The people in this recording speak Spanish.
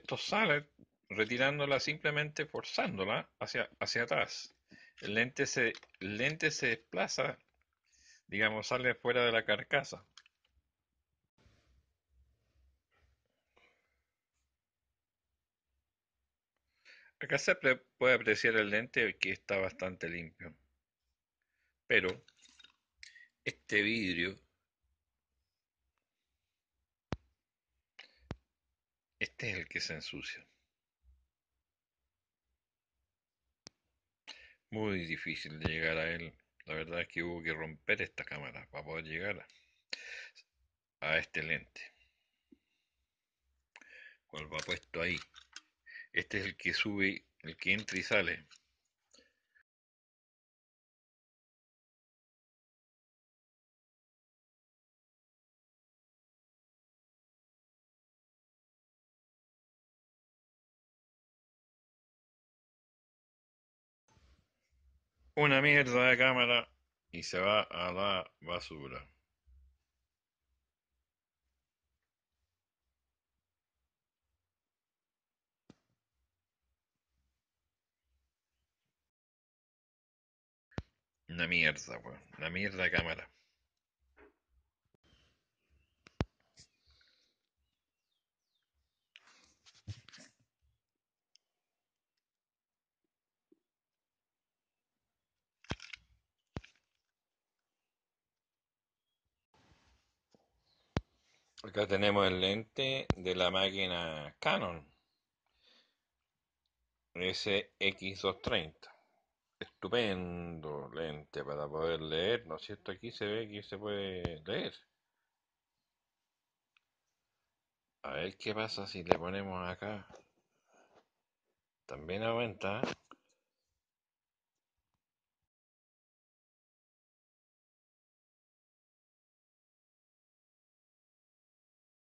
esto sale retirándola simplemente forzándola hacia atrás. El lente el lente se desplaza, digamos, sale fuera de la carcasa. Acá puede apreciar el lente que está bastante limpio, pero este vidrio, este es el que se ensucia. Muy difícil de llegar a él. La verdad es que hubo que romper esta cámara para poder llegar a este lente, cual va puesto ahí. Este es el que sube, el que entra y sale. Una mierda de cámara y se va a la basura. Una mierda, weón. Una mierda de cámara. Acá tenemos el lente de la máquina Canon SX230. Estupendo lente para poder leer, ¿no es cierto? Aquí se ve que se puede leer. A ver qué pasa si le ponemos acá. También aumenta, ¿eh?